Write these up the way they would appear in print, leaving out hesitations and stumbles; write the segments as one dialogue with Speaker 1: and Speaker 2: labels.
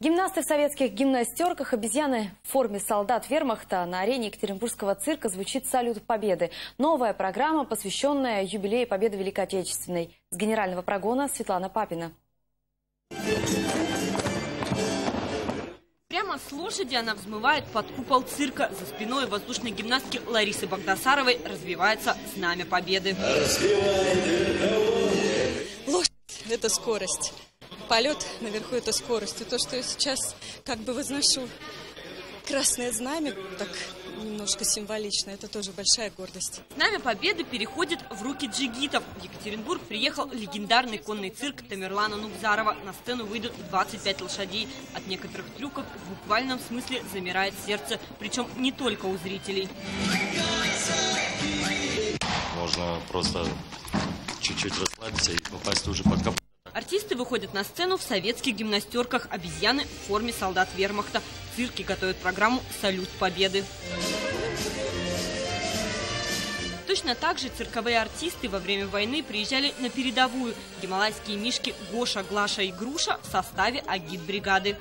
Speaker 1: Гимнасты в советских гимнастерках, обезьяны в форме солдат вермахта. На арене Екатеринбургского цирка звучит «Салют Победы». Новая программа, посвященная юбилею Победы Великой Отечественной. С генерального прогона Светлана Папина.
Speaker 2: Прямо с лошади она взмывает под купол цирка. За спиной воздушной гимнастки Ларисы Багдасаровой развивается Знамя Победы.
Speaker 3: Лошадь – это скорость. Полет наверху – это скорость. И то, что я сейчас как бы возношу красное знамя, так немножко символично, это тоже большая гордость.
Speaker 2: Знамя Победы переходит в руки джигитов. В Екатеринбург приехал легендарный конный цирк Тамерлана Нугзарова. На сцену выйдут 25 лошадей. От некоторых трюков в буквальном смысле замирает сердце. Причем не только у зрителей.
Speaker 4: Можно просто чуть-чуть расслабиться и попасть уже под капот.
Speaker 2: Артисты выходят на сцену в советских гимнастерках, обезьяны в форме солдат вермахта. В цирке готовят программу «Салют Победы». Точно так же цирковые артисты во время войны приезжали на передовую. Гималайские мишки Гоша, Глаша и Груша в составе агитбригады.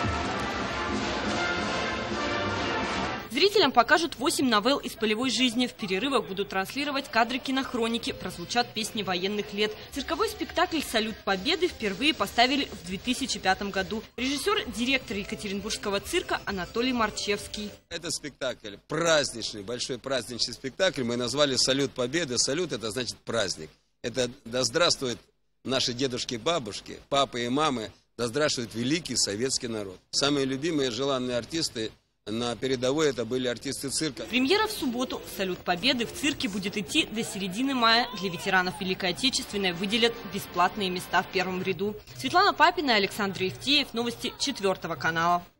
Speaker 2: Зрителям покажут 8 новелл из полевой жизни. В перерывах будут транслировать кадры кинохроники, прозвучат песни военных лет. Цирковой спектакль «Салют Победы» впервые поставили в 2005 году. Режиссер, директор Екатеринбургского цирка Анатолий Марчевский.
Speaker 5: Этот спектакль праздничный, большой праздничный спектакль мы назвали «Салют Победы». Салют – это значит праздник. Это да здравствуют наши дедушки и бабушки, папы и мамы, да здравствует великий советский народ. Самые любимые желанные артисты на передовой это были артисты цирка.
Speaker 2: Премьера в субботу. «Салют Победы» в цирке будет идти до середины мая. Для ветеранов Великой Отечественной выделят бесплатные места в первом ряду. Светлана Папина, Александр Евтеев. Новости 4 канала.